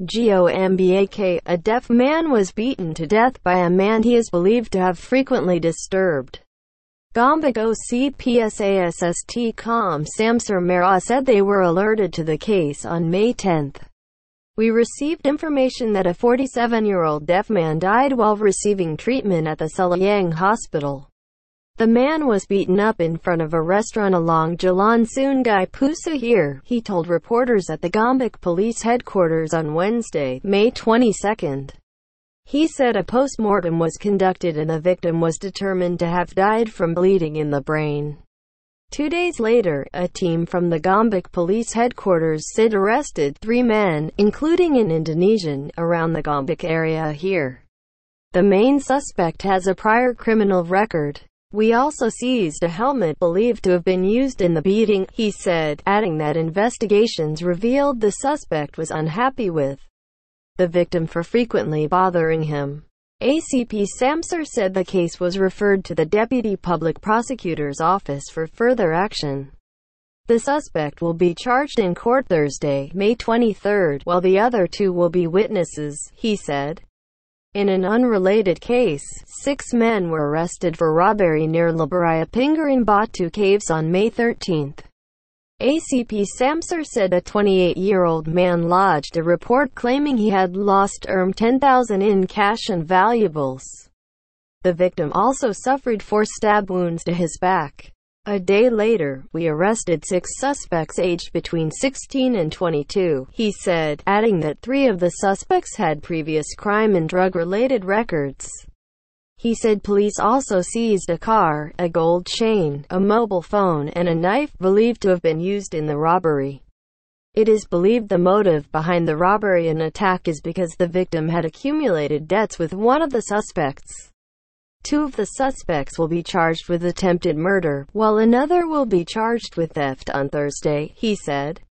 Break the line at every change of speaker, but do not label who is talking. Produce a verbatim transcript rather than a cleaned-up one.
Gombak, a deaf man was beaten to death by a man he is believed to have frequently disturbed. Gombak O C P S A S S T com Samsur Mera said they were alerted to the case on May tenth. We received information that a forty-seven-year-old deaf man died while receiving treatment at the Selyang hospital. The man was beaten up in front of a restaurant along Jalan Sungai Pusir, he told reporters at the Gombak police headquarters on Wednesday, May twenty-second. He said a post-mortem was conducted and the victim was determined to have died from bleeding in the brain. Two days later, a team from the Gombak police headquarters said arrested three men, including an Indonesian, around the Gombak area here. The main suspect has a prior criminal record. We also seized a helmet believed to have been used in the beating, he said, adding that investigations revealed the suspect was unhappy with the victim for frequently bothering him. A C P Samsur said the case was referred to the Deputy Public Prosecutor's Office for further action. The suspect will be charged in court Thursday, May twenty-third, while the other two will be witnesses, he said. In an unrelated case, six men were arrested for robbery near Labaraya Pengurin Batu Caves on May thirteenth. A C P Samsur said a twenty-eight-year-old man lodged a report claiming he had lost around ten thousand in cash and valuables. The victim also suffered four stab wounds to his back. A day later, we arrested six suspects aged between sixteen and twenty-two, he said, adding that three of the suspects had previous crime and drug-related records. He said police also seized a car, a gold chain, a mobile phone, and a knife, believed to have been used in the robbery. It is believed the motive behind the robbery and attack is because the victim had accumulated debts with one of the suspects. Two of the suspects will be charged with attempted murder, while another will be charged with theft on Thursday, he said.